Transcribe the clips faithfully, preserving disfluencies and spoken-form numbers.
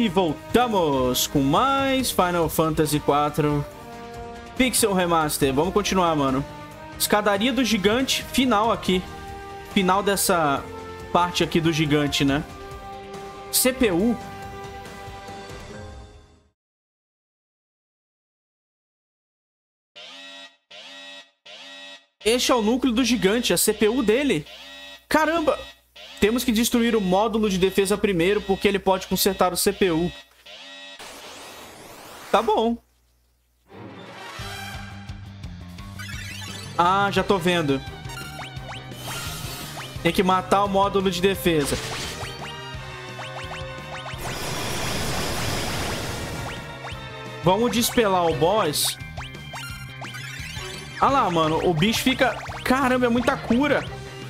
voltamos com mais Final Fantasy quatro Pixel Remaster. Vamos continuar, mano. Escadaria do gigante, final aqui. Final dessa parte aqui do gigante, né? C P U. Este é o núcleo do gigante, a C P U dele. Caramba! Temos que destruir o módulo de defesa primeiro, porque ele pode consertar o C P U. Tá bom. Ah, já tô vendo. Tem que matar o módulo de defesa. Vamos despelar o boss. Ah lá, mano. O bicho fica... Caramba, é muita cura.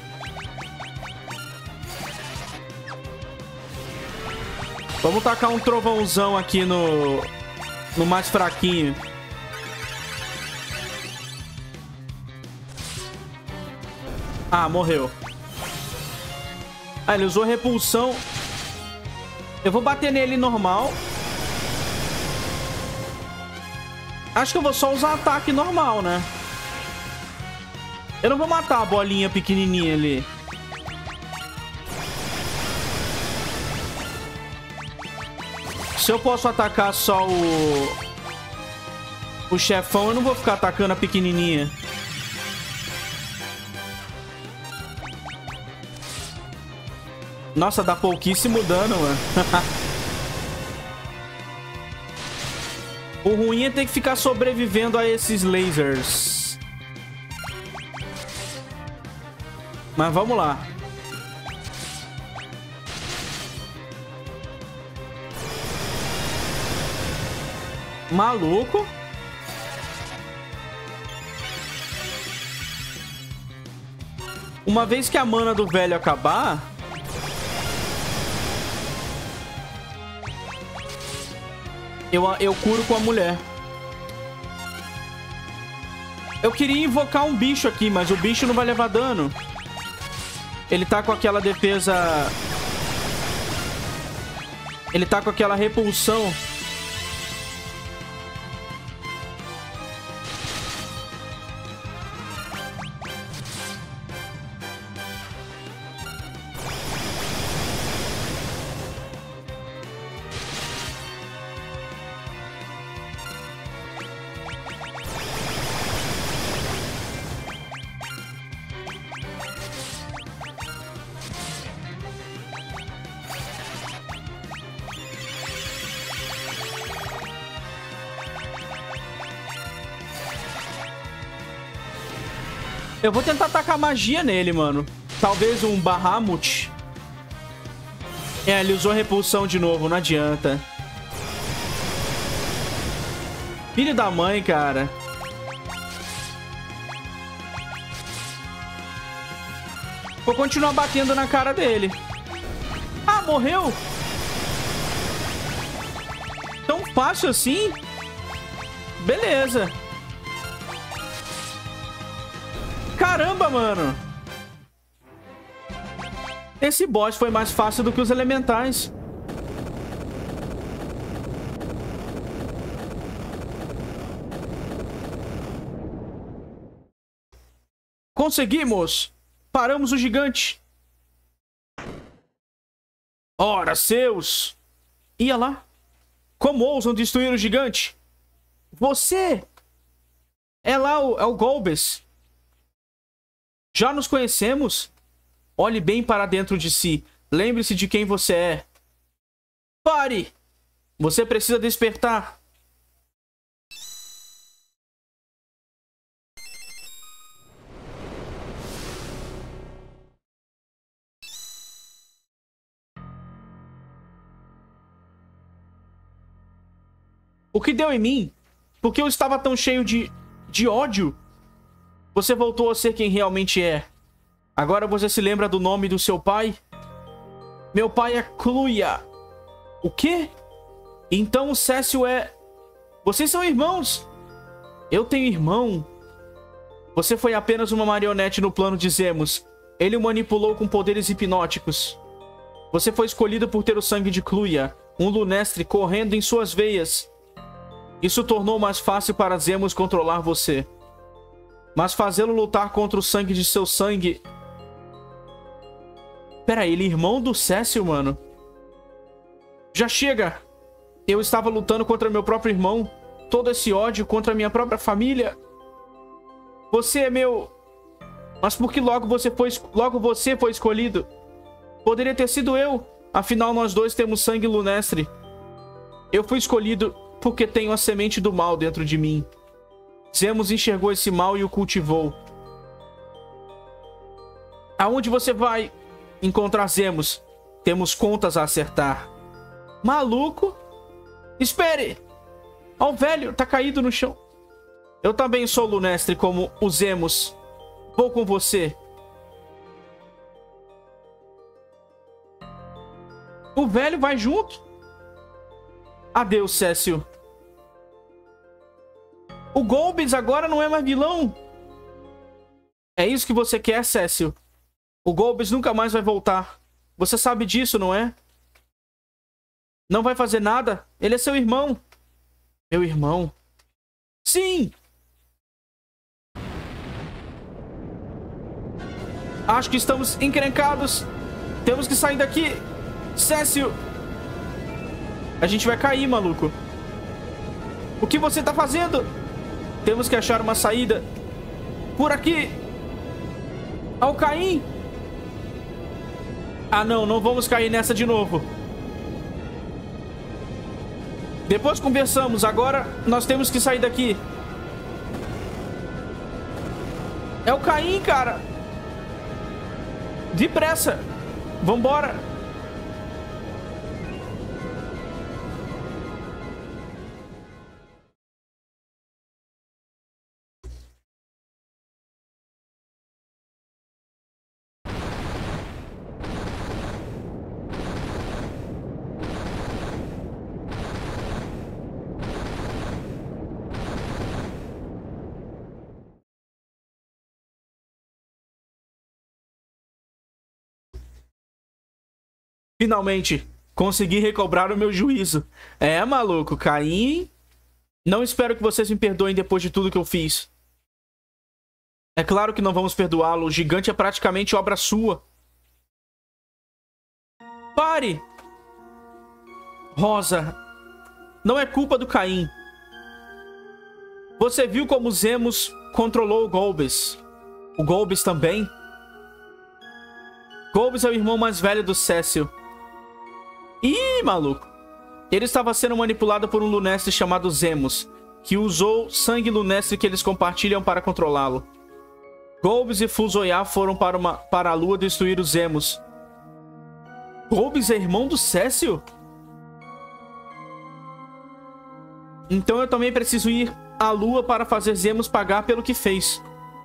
Vamos tacar um trovãozão aqui no... No mais fraquinho. Ah, morreu. Ah, ele usou repulsão. Eu vou bater nele normal. Acho que eu vou só usar ataque normal, né? Eu não vou matar a bolinha pequenininha ali. Se eu posso atacar só o... O chefão, eu não vou ficar atacando a pequenininha. Nossa, dá pouquíssimo dano, mano. O ruim é ter que ficar sobrevivendo a esses lasers. Mas vamos lá. Maluco. Uma vez que a mana do velho acabar... Eu, eu curo com a mulher. Eu queria invocar um bicho aqui, mas o bicho não vai levar dano. Ele tá com aquela defesa... Ele tá com aquela repulsão. Eu vou tentar tacar magia nele, mano. Talvez um Bahamut. É, ele usou repulsão de novo, não adianta. Filho da mãe, cara. Vou continuar batendo na cara dele. Ah, morreu? Tão fácil assim? Beleza. Caramba, mano. Esse boss foi mais fácil do que os elementais. Conseguimos! Paramos o gigante. Ora, seus! Ia lá. Como ousam destruir o gigante? Você! É lá o, é o Golbez. Já nos conhecemos? Olhe bem para dentro de si. Lembre-se de quem você é. Pare! Você precisa despertar. O que deu em mim? Por que eu estava tão cheio de, de ódio? Você voltou a ser quem realmente é. Agora você se lembra do nome do seu pai? Meu pai é Cluya. O quê? Então o Cécio é... Vocês são irmãos? Eu tenho irmão. Você foi apenas uma marionete no plano de Zemos. Ele o manipulou com poderes hipnóticos. Você foi escolhido por ter o sangue de Cluya. um Lunestre correndo em suas veias. Isso tornou mais fácil para Zemus controlar você. Mas fazê-lo lutar contra o sangue de seu sangue... Pera aí, ele é irmão do Cécio, mano? Já chega! Eu estava lutando contra meu próprio irmão. Todo esse ódio contra minha própria família. Você é meu... Mas por que logo você foi, logo você foi escolhido? Poderia ter sido eu. Afinal, nós dois temos sangue Lunestre. Eu fui escolhido porque tenho a semente do mal dentro de mim. Zemus enxergou esse mal e o cultivou. Aonde você vai encontrar Zemus? Temos contas a acertar. Maluco? Espere! Ó, o velho tá caído no chão. Eu também sou Lunestre como o Zemus. Vou com você. O velho vai junto? Adeus, Cécio. O Golbez agora não é mais vilão? É isso que você quer, Cécio? O Golbez nunca mais vai voltar. Você sabe disso, não é? Não vai fazer nada? Ele é seu irmão. Meu irmão? Sim! Acho que estamos encrencados. Temos que sair daqui. Cécio! A gente vai cair, maluco. O que você tá fazendo? Temos que achar uma saída. Por aqui. Alcaim. Ah, não. Não vamos cair nessa de novo. Depois conversamos. Agora nós temos que sair daqui. É o Caim, cara. Depressa. Vambora. Finalmente, consegui recobrar o meu juízo. É, maluco, Caim. Não espero que vocês me perdoem depois de tudo que eu fiz. É claro que não vamos perdoá-lo. O gigante é praticamente obra sua. Pare! Rosa, não é culpa do Caim. Você viu como Zemus controlou o Golbez. O Golbez também? Golbez é o irmão mais velho do Cécio. Ih, maluco. Ele estava sendo manipulado por um Lunestre chamado Zemus, que usou sangue Lunestre que eles compartilham para controlá-lo. Golbez e Fuzoya foram para, uma, para a lua destruir os Zemus. Golbez é irmão do Cécio? Então eu também preciso ir à lua para fazer Zemus pagar pelo que fez.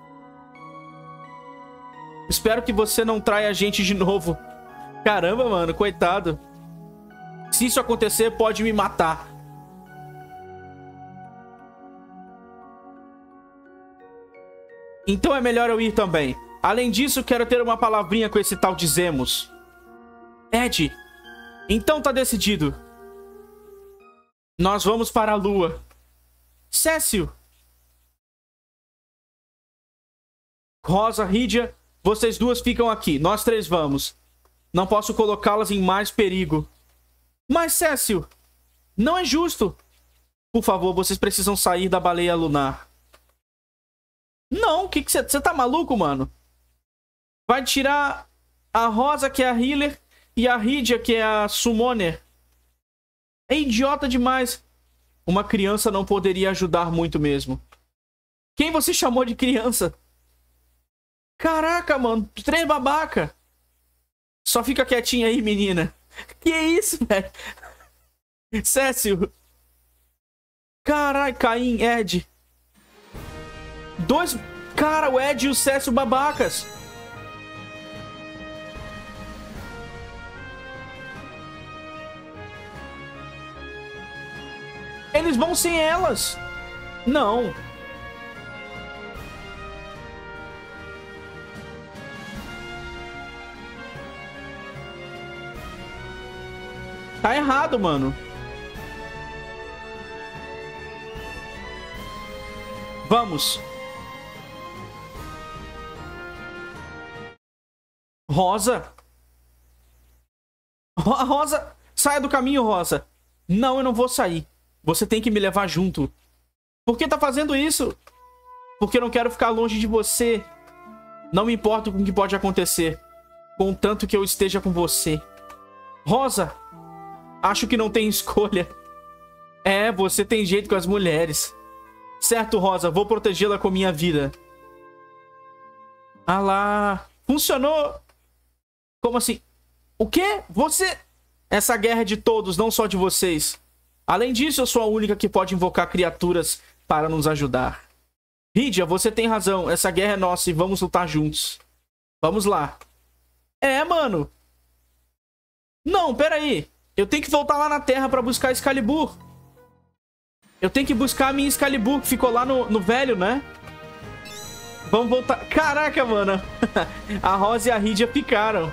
Espero que você não traia a gente de novo. Caramba, mano, coitado. Se isso acontecer, pode me matar. Então é melhor eu ir também. Além disso, quero ter uma palavrinha com esse tal de Zemus. Ed, então tá decidido. Nós vamos para a lua. Cécio. Rosa, Rídia, vocês duas ficam aqui. Nós três vamos. Não posso colocá-las em mais perigo. Mas, Cécio, não é justo. Por favor, vocês precisam sair da baleia lunar. Não, que que você... Você tá maluco, mano? Vai tirar a Rosa, que é a healer, e a Rídia, que é a summoner. É idiota demais. Uma criança não poderia ajudar muito mesmo. Quem você chamou de criança? Caraca, mano. Três babaca. Só fica quietinha aí, menina. Que isso, velho? Cécio. Caralho, Caim, Ed. Dois... Cara, o Ed e o Cécio babacas. Eles vão sem elas. Não. Tá errado, mano. Vamos. Rosa. Rosa. Saia do caminho, Rosa. Não, eu não vou sair. Você tem que me levar junto. Por que tá fazendo isso? Porque eu não quero ficar longe de você. Não me importo com o que pode acontecer. Contanto que eu esteja com você. Rosa. Acho que não tem escolha. É, você tem jeito com as mulheres. Certo, Rosa. Vou protegê-la com minha vida. Ah lá. Funcionou. Como assim? O quê? Você... Essa guerra é de todos, não só de vocês. Além disso, eu sou a única que pode invocar criaturas para nos ajudar. Rydia, você tem razão. Essa guerra é nossa e vamos lutar juntos. Vamos lá. É, mano. Não, peraí. Eu tenho que voltar lá na Terra pra buscar Excalibur. Eu tenho que buscar a minha Excalibur, que ficou lá no, no velho, né? Vamos voltar... Caraca, mano. A Rosa e a Rydia picaram.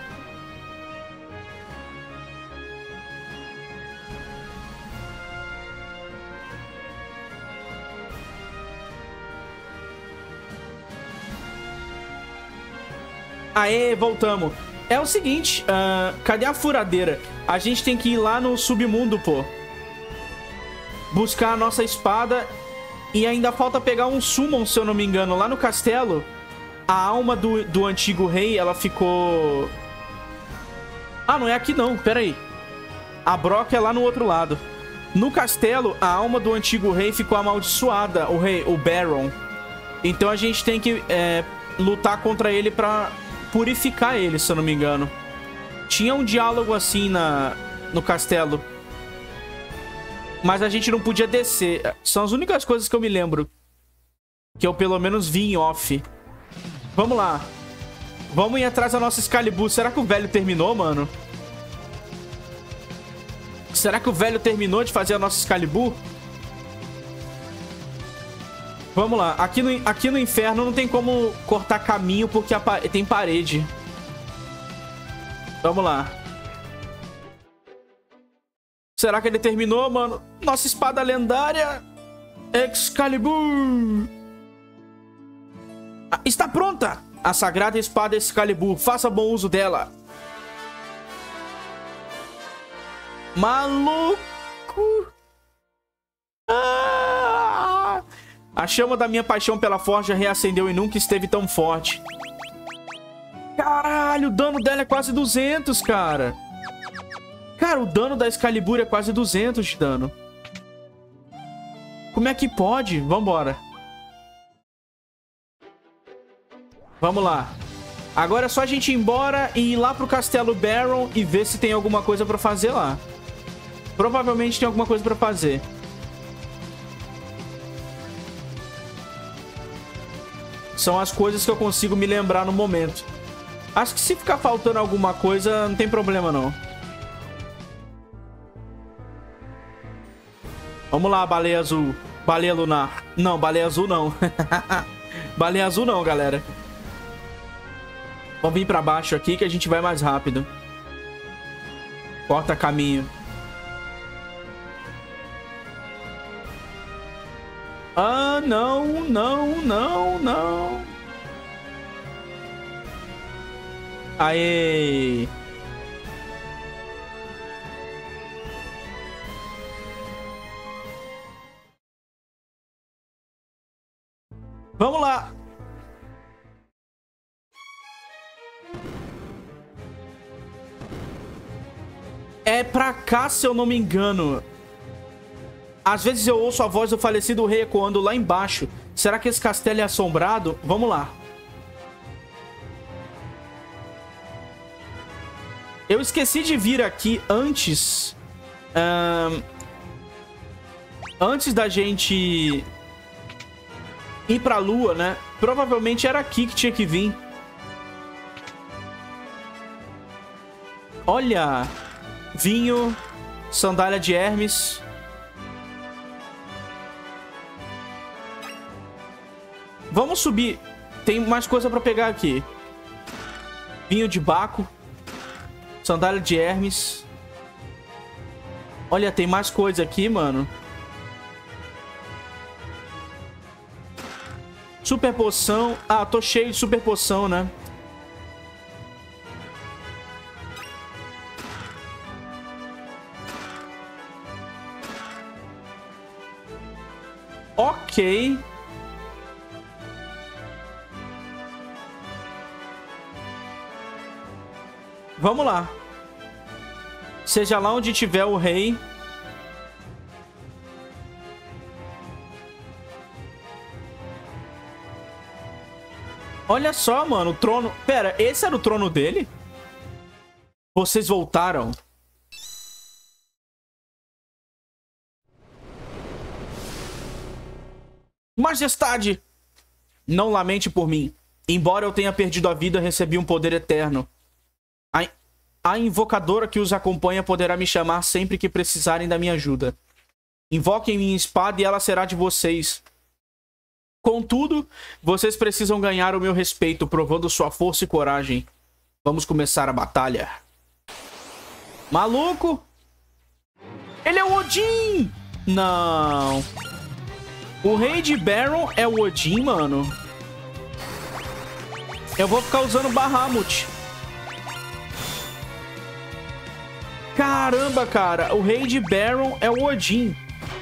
Aê, voltamos. É o seguinte, uh, cadê a furadeira? A gente tem que ir lá no submundo, pô. Buscar a nossa espada. E ainda falta pegar um summon, se eu não me engano. Lá no castelo, a alma do, do antigo rei, ela ficou... Ah, não é aqui não, pera aí. A broca é lá no outro lado. No castelo, a alma do antigo rei ficou amaldiçoada, o rei, o Baron. Então a gente tem que é, lutar contra ele pra... purificar ele, se eu não me engano. Tinha um diálogo assim na, no castelo. Mas a gente não podia descer. São as únicas coisas que eu me lembro. Que eu pelo menos vi em off. Vamos lá. Vamos ir atrás da nossa Excalibur. Será que o velho terminou, mano? Será que o velho terminou de fazer a nossa Excalibur? Vamos lá. Aqui no, aqui no inferno não tem como cortar caminho porque a, tem parede. Vamos lá. Será que ele terminou, mano? Nossa espada lendária. Excalibur. Ah, está pronta. A sagrada espada Excalibur. Faça bom uso dela. Maluco. Ah! A chama da minha paixão pela forja reacendeu e nunca esteve tão forte. Caralho, o dano dela é quase duzentos, cara. Cara, o dano da Excalibur é quase duzentos de dano. Como é que pode? Vambora. Vamos lá. Agora é só a gente ir embora e ir lá pro Castelo Baron e ver se tem alguma coisa pra fazer lá. Provavelmente tem alguma coisa pra fazer. São as coisas que eu consigo me lembrar no momento. Acho que se ficar faltando alguma coisa, não tem problema, não. Vamos lá, baleia azul. Baleia lunar. Não, baleia azul não. Baleia azul não, galera. Vamos vir pra baixo aqui que a gente vai mais rápido. Corta caminho. Ah, não, não, não, não. Aê. Vamos lá. É pra cá, se eu não me engano. Às vezes eu ouço a voz do falecido rei ecoando lá embaixo. Será que esse castelo é assombrado? Vamos lá. Eu esqueci de vir aqui antes. Um, antes da gente ir pra lua, né? Provavelmente era aqui que tinha que vir. Olha. Vinho. Sandália de Hermes. Vamos subir. Tem mais coisa pra pegar aqui. Vinho de Baco. Sandália de Hermes. Olha, tem mais coisa aqui, mano. Super poção. Ah, tô cheio de super poção, né? Ok. Vamos lá. Seja lá onde tiver o rei. Olha só, mano, o trono... Pera, esse era o trono dele? Vocês voltaram. Majestade! Não lamente por mim. Embora eu tenha perdido a vida, recebi um poder eterno. A, a invocadora que os acompanha poderá me chamar sempre que precisarem da minha ajuda. Invoquem minha espada e ela será de vocês. Contudo, vocês precisam ganhar o meu respeito, provando sua força e coragem. Vamos começar a batalha. Maluco! Ele é o Odin! Não. O rei de Baron é o Odin, mano. Eu vou ficar usando Bahamut. Caramba, cara. O rei de Baron é o Odin.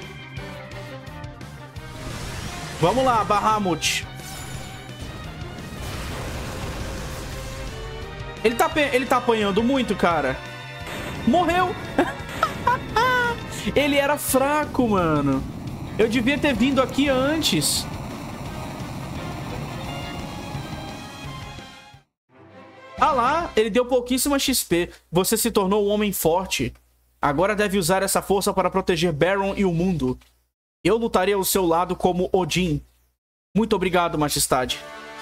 Vamos lá, Bahamut. Ele tá, ele tá apanhando muito, cara. Morreu. Ele era fraco, mano. Eu devia ter vindo aqui antes. Ah lá, ele deu pouquíssima X P. Você se tornou um homem forte. Agora deve usar essa força para proteger Baron e o mundo. Eu lutarei ao seu lado como Odin. Muito obrigado, majestade.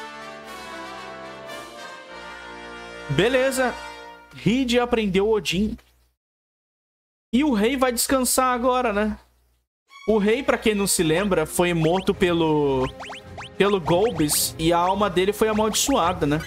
Beleza. Reed aprendeu Odin. E o rei vai descansar agora, né? O rei, pra quem não se lembra, foi morto pelo... Pelo Golbez. E a alma dele foi amaldiçoada, né?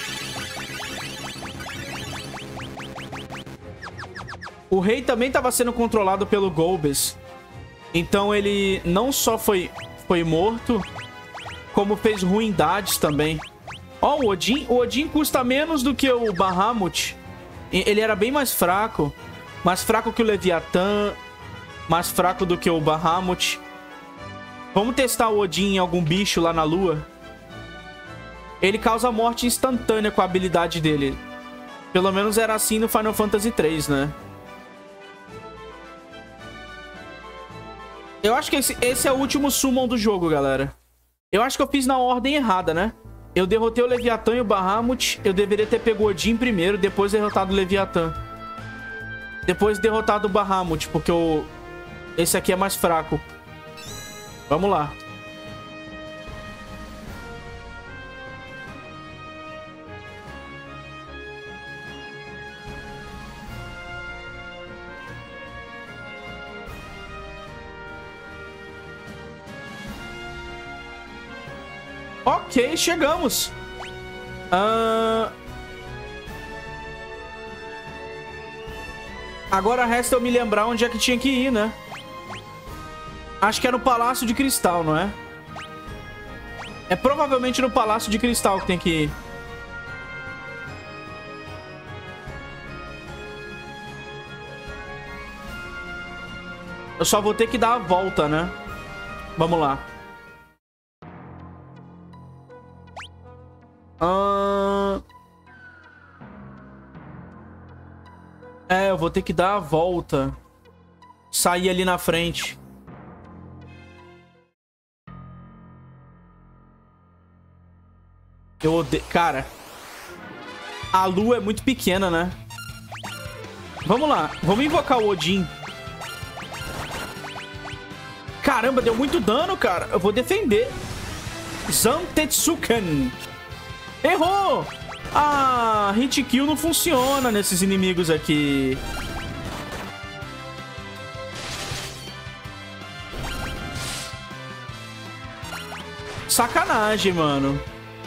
O rei também estava sendo controlado pelo Golbez. Então ele não só foi, foi morto, como fez ruindades também. Ó, oh, o Odin, o Odin custa menos do que o Bahamut. Ele era bem mais fraco. Mais fraco que o Leviatã. Mais fraco do que o Bahamut. Vamos testar o Odin em algum bicho lá na lua. Ele causa morte instantânea com a habilidade dele. Pelo menos era assim no Final Fantasy três, né? Eu acho que esse, esse é o último summon do jogo, galera. Eu acho que eu fiz na ordem errada, né? Eu derrotei o Leviatã e o Bahamut. Eu deveria ter pego o Odin primeiro, depois derrotado o Leviatã. Depois derrotado o Bahamut, porque o... esse aqui é mais fraco. Vamos lá. Ok, chegamos. Uh... Agora resta eu me lembrar onde é que tinha que ir, né? Acho que é no Palácio de Cristal, não é? É provavelmente no Palácio de Cristal que tem que ir. Eu só vou ter que dar a volta, né? Vamos lá. Uh... É, eu vou ter que dar a volta. Sair ali na frente. Eu odeio... Cara, a lua é muito pequena, né? Vamos lá. Vamos invocar o Odin. Caramba, deu muito dano, cara. Eu vou defender. Zantetsuken. Errou! Ah, hit kill não funciona nesses inimigos aqui. Sacanagem, mano.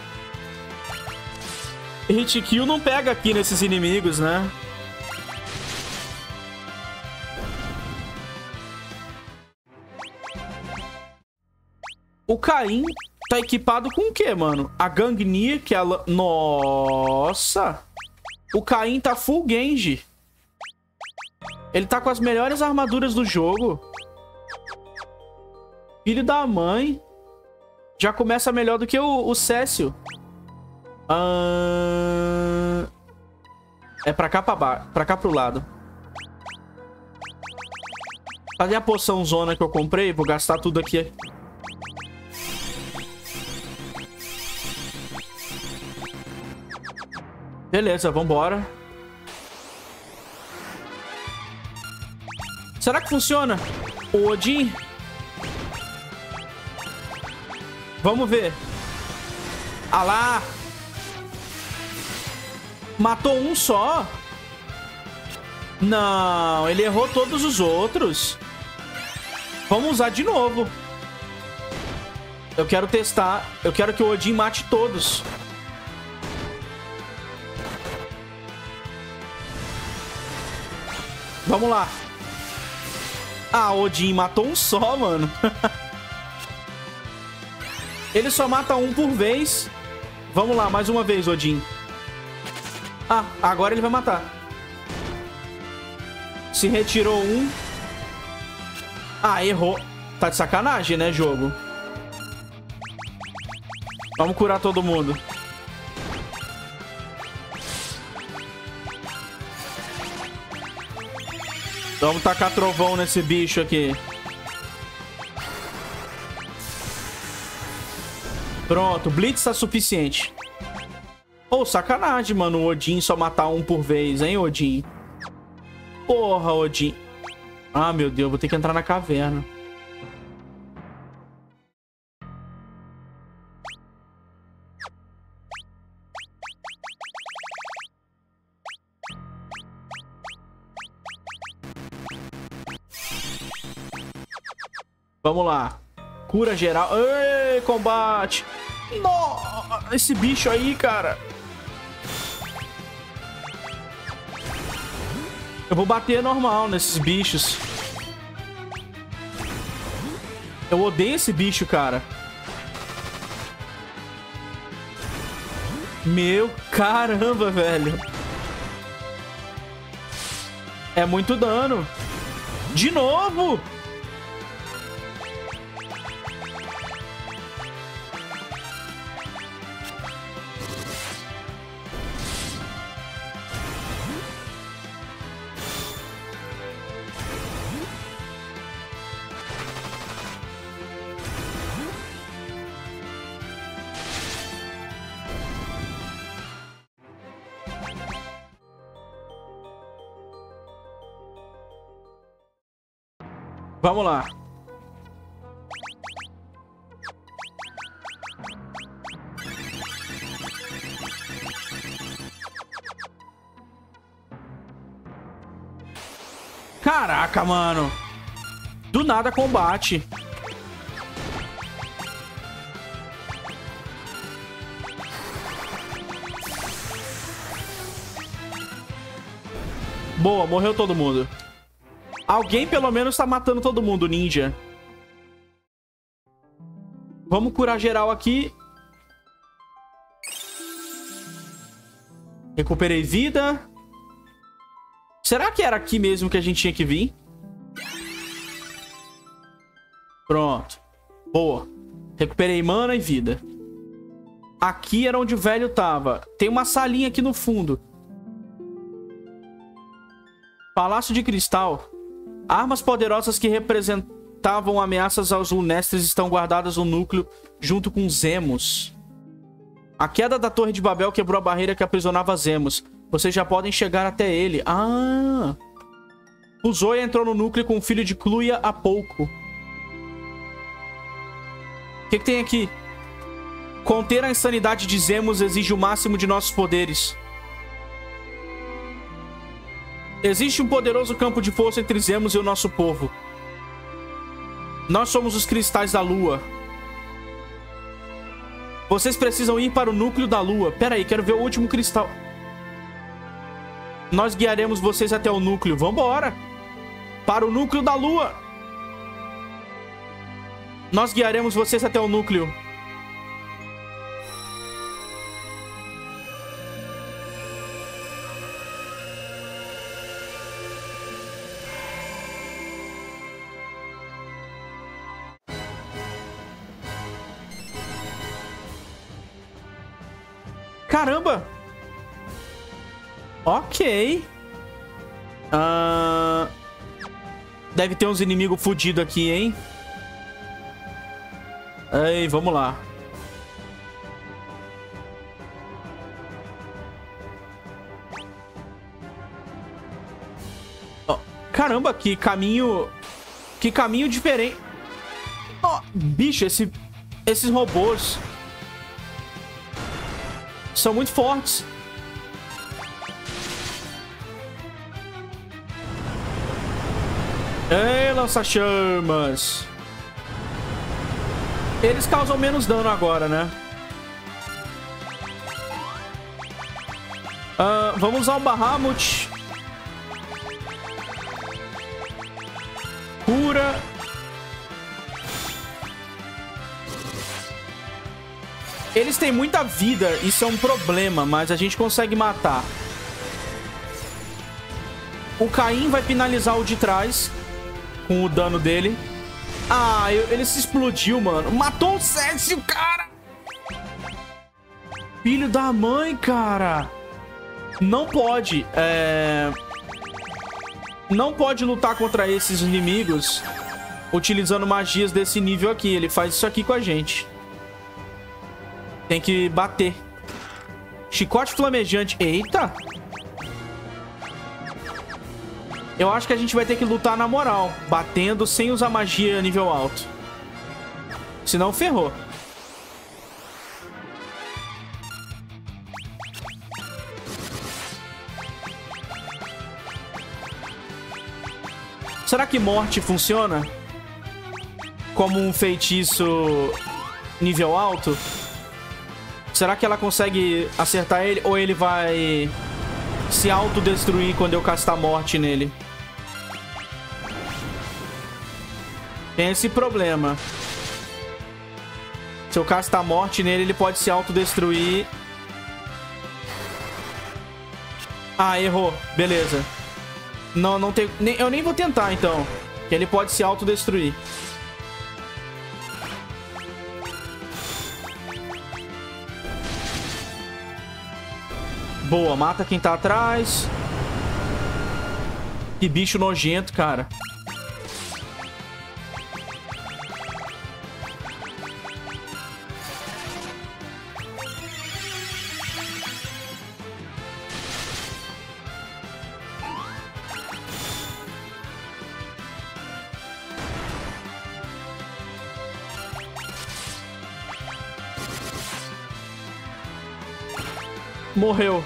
Hit kill não pega aqui nesses inimigos, né? O Caim tá equipado com o quê, mano? A Gangnir, que é a... Nossa! O Caim tá full Genji. Ele tá com as melhores armaduras do jogo. Filho da mãe. Já começa melhor do que o, o Cécio. Ah... É pra cá, pra, ba... pra cá pro lado. Cadê a poção zona que eu comprei? Vou gastar tudo aqui. Beleza, vambora. Será que funciona? O Odin? Vamos ver. Ah lá. Matou um só? Não, ele errou todos os outros. Vamos usar de novo. Eu quero testar. Eu quero que o Odin mate todos. Vamos lá. Ah, o Odin matou um só, mano. Ele só mata um por vez. Vamos lá, mais uma vez, Odin. Ah, agora ele vai matar. Se retirou um. Ah, errou. Tá de sacanagem, né, jogo? Vamos curar todo mundo. Vamos tacar trovão nesse bicho aqui. Pronto, Blitz tá suficiente. Ô, oh, sacanagem, mano, o Odin só matar um por vez, hein, Odin? Porra, Odin. Ah, meu Deus, vou ter que entrar na caverna. Vamos lá. Cura geral. Ei, combate. Nossa, esse bicho aí, cara. Eu vou bater normal nesses bichos. Eu odeio esse bicho, cara. Meu caramba, velho. É muito dano. De novo. Vamos lá. Caraca, mano. Do nada combate. Boa, morreu todo mundo. Alguém, pelo menos, tá matando todo mundo, ninja. Vamos curar geral aqui. Recuperei vida. Será que era aqui mesmo que a gente tinha que vir? Pronto. Boa. Recuperei mana e vida. Aqui era onde o velho tava. Tem uma salinha aqui no fundo. Palácio de Cristal. Armas poderosas que representavam ameaças aos Lunestres estão guardadas no núcleo junto com Zemos. A queda da Torre de Babel quebrou a barreira que aprisionava Zemos. Vocês já podem chegar até ele. Ah! O Zoya entrou no núcleo com o filho de Cluia há pouco. O que, que tem aqui? Conter a insanidade de Zemos exige o máximo de nossos poderes. Existe um poderoso campo de força entre Zemos e o nosso povo. Nós somos os cristais da lua. Vocês precisam ir para o núcleo da lua. Pera aí, quero ver o último cristal. Nós guiaremos vocês até o núcleo. Vambora! Para o núcleo da lua. Nós guiaremos vocês até o núcleo. Caramba! Ok. Uh... Deve ter uns inimigos fodidos aqui, hein? Ei, vamos lá. Oh, caramba, que caminho... Que caminho diferente. Oh, bicho, esse... esses robôs... são muito fortes. Ei, lança-chamas. Eles causam menos dano agora, né? Uh, vamos usar o Bahamut. Cura. Eles têm muita vida, isso é um problema, mas a gente consegue matar. O Caim vai finalizar o de trás com o dano dele. Ah, eu, ele se explodiu, mano. Matou o Cécio, cara! Filho da mãe, cara! Não pode, é... Não pode lutar contra esses inimigos utilizando magias desse nível aqui. Ele faz isso aqui com a gente. Tem que bater. Chicote flamejante. Eita! Eu acho que a gente vai ter que lutar na moral, batendo sem usar magia nível alto. Senão ferrou. Será que morte funciona como um feitiço nível alto? Será que ela consegue acertar ele ou ele vai se autodestruir quando eu castar morte nele? Tem esse problema. Se eu castar morte nele, ele pode se autodestruir. Ah, errou. Beleza. Não, não tem... Eu nem vou tentar, então. Que ele pode se autodestruir. Boa, mata quem tá atrás. Que bicho nojento, cara. Morreu.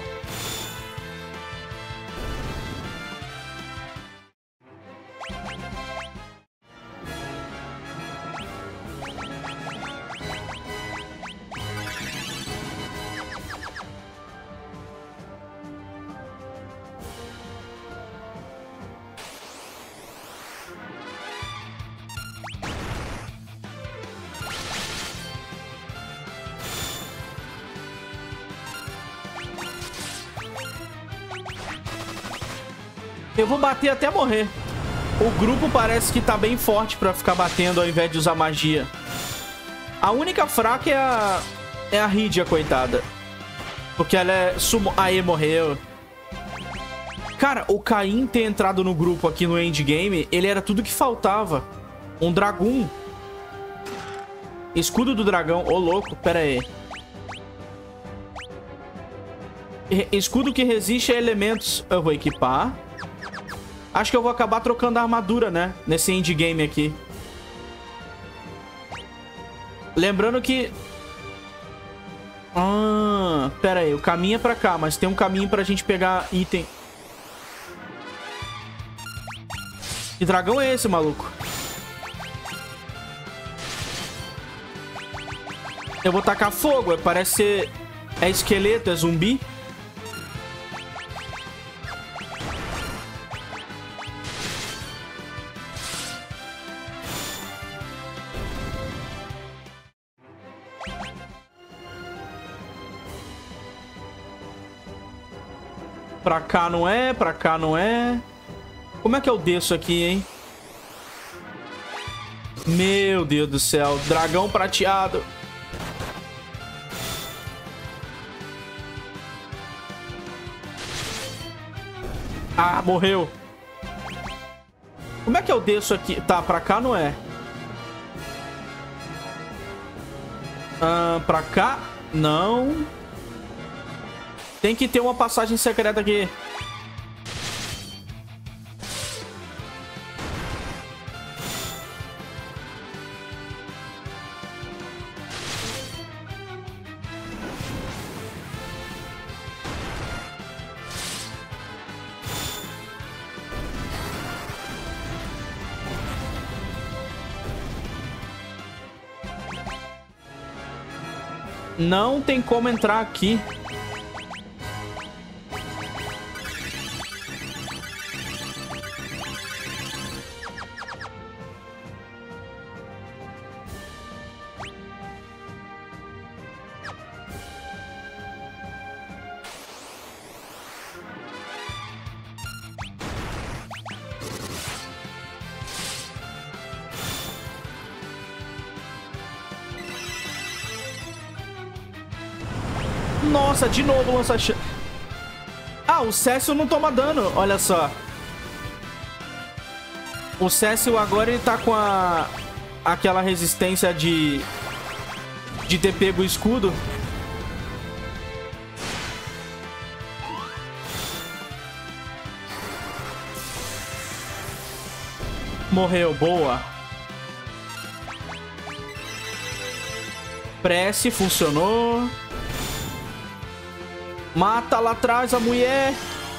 Eu vou bater até morrer. O grupo parece que tá bem forte pra ficar batendo ao invés de usar magia. A única fraca é a... É a Rydia, coitada. Porque ela é... Sumo... Aê, morreu. Cara, o Caim ter entrado no grupo aqui no endgame, ele era tudo que faltava. Um dragão. Escudo do dragão. Ô, louco, pera aí. Escudo que resiste a elementos. Eu vou equipar. Acho que eu vou acabar trocando a armadura, né? Nesse endgame aqui. Lembrando que... Ah, pera aí. O caminho é pra cá, mas tem um caminho pra gente pegar item. Que dragão é esse, maluco? Eu vou tacar fogo. Parece ser... É esqueleto, é zumbi. Pra cá não é, pra cá não é. Como é que eu desço aqui, hein? Meu Deus do céu. Dragão prateado. Ah, morreu. Como é que eu desço aqui? Tá, pra cá não é. Ah, pra cá? Não. Tem que ter uma passagem secreta aqui. Não tem como entrar aqui. Nossa, de novo lança-chamas. Ah, o Cécio não toma dano, olha só. O Cécio agora ele tá com a... aquela resistência de... de ter pego o escudo. Morreu, boa. Prece, funcionou. Mata lá atrás a mulher.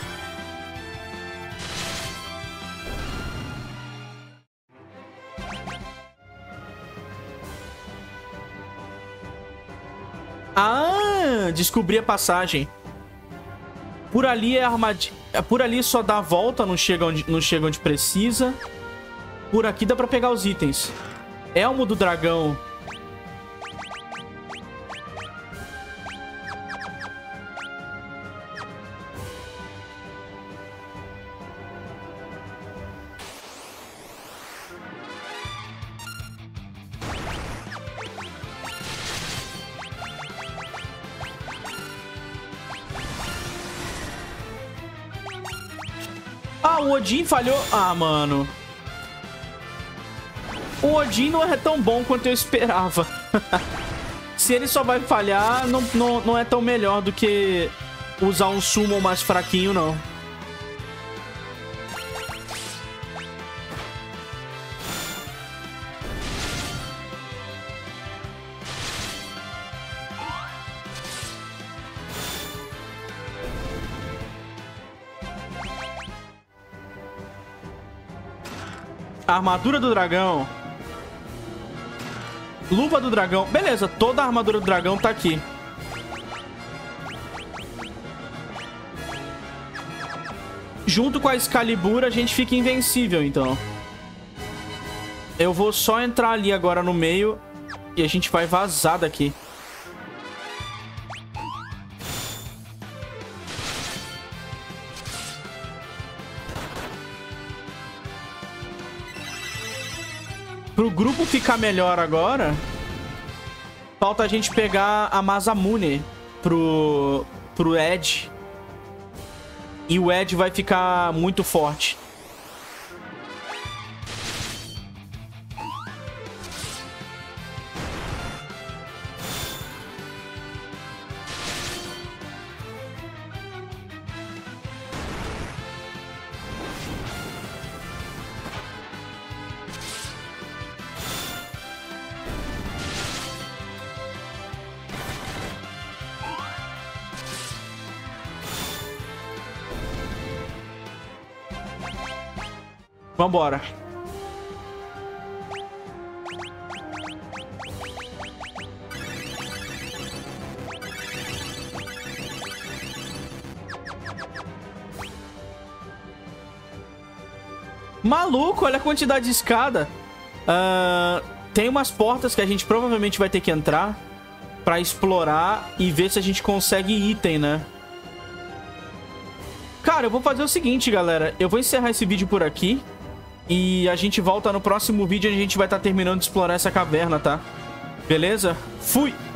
Ah, descobri a passagem. Por ali é armadilha. Por ali só dá a volta, não chega onde, não chega onde precisa. Por aqui dá pra pegar os itens. Elmo do dragão. Ah, o Odin falhou. Ah, mano. O Odin não é tão bom quanto eu esperava. Se ele só vai falhar, não, não, não é tão melhor do que usar um summon mais fraquinho, não. A armadura do dragão. Luva do dragão. Beleza, toda a armadura do dragão tá aqui. Junto com a Excalibur, a gente fica invencível, então. Eu vou só entrar ali agora no meio e a gente vai vazar daqui. Pro grupo ficar melhor agora, falta a gente pegar a Masamune pro, pro Ed. E o Ed vai ficar muito forte. Vambora. Maluco, olha a quantidade de escada. Uh, tem umas portas que a gente provavelmente vai ter que entrar pra explorar e ver se a gente consegue item, né? Cara, eu vou fazer o seguinte, galera. Eu vou encerrar esse vídeo por aqui. E a gente volta no próximo vídeo. A gente vai estar terminando de explorar essa caverna, tá? Beleza? Fui!